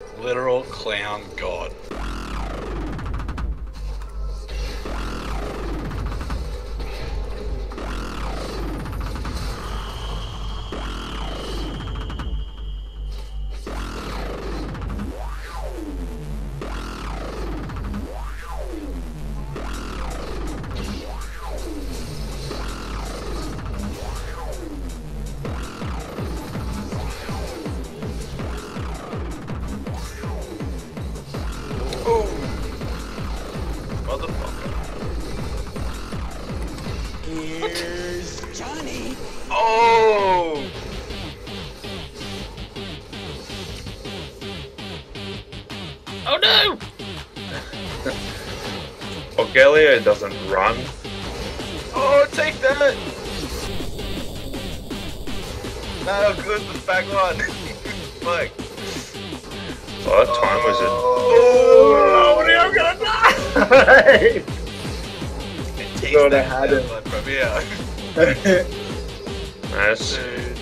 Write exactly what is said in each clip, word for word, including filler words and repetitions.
Literal clown god. Oh! Motherfucker. Here's Johnny. Oh! Oh no! Augelio doesn't run. Oh, take that! No, good, the back one. Fuck. Oh, that time was it. Oh, oh, I'm gonna die! Thought I had it. From here. Nice. Dude.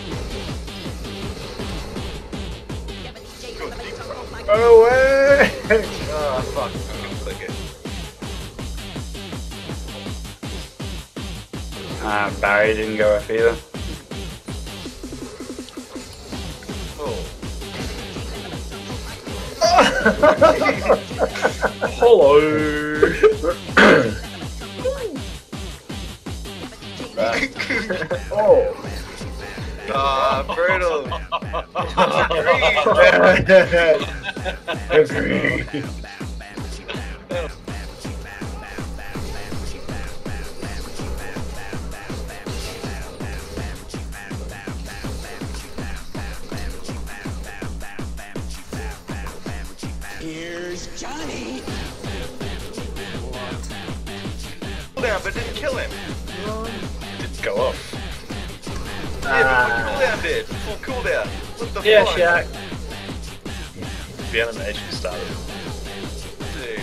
Go away! Oh, fuck. I'm gonna click it. Uh, Barry didn't go off either. Oh. Hello. Oh! Ah, brutal. Agreed. Here's Johnny. Cooldown, but didn't kill him. Didn't go off. Yeah, but what cooldown did? Full cooldown. What the Yeah, fuck? Shaq. The animation started. Dude.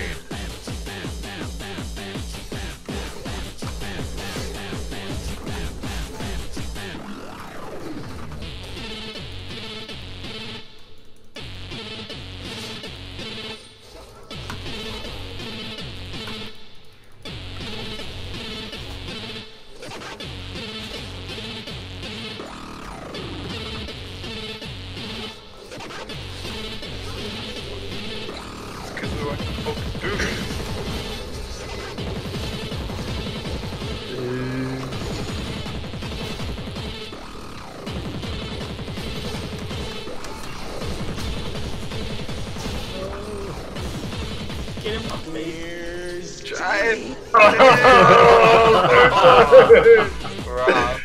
Because we weren't fucking doing it. Get him off me. Here's Giant. Johnny. Rob.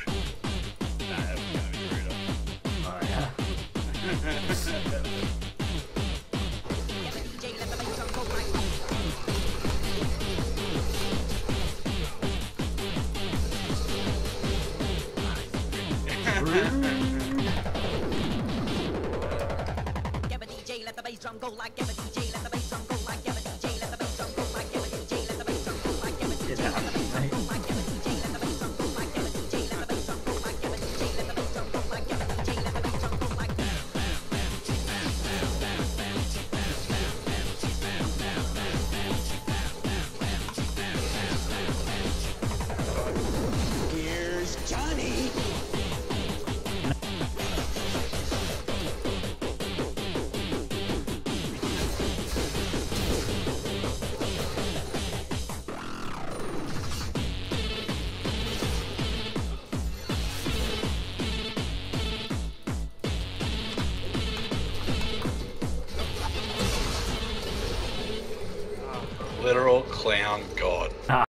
Give a D J, let the bass drum go like give a D J, let the bass drum go like give a D J, let the bass drum go like give a D J, let the bass drum go like give a D J, let the bass drum go like give a D J, let the bass drum go like give a D J, let the bass drum go like give a D J, let the bass drum go like give a D J, let the bass drum go like Here's Johnny. Literal clown god.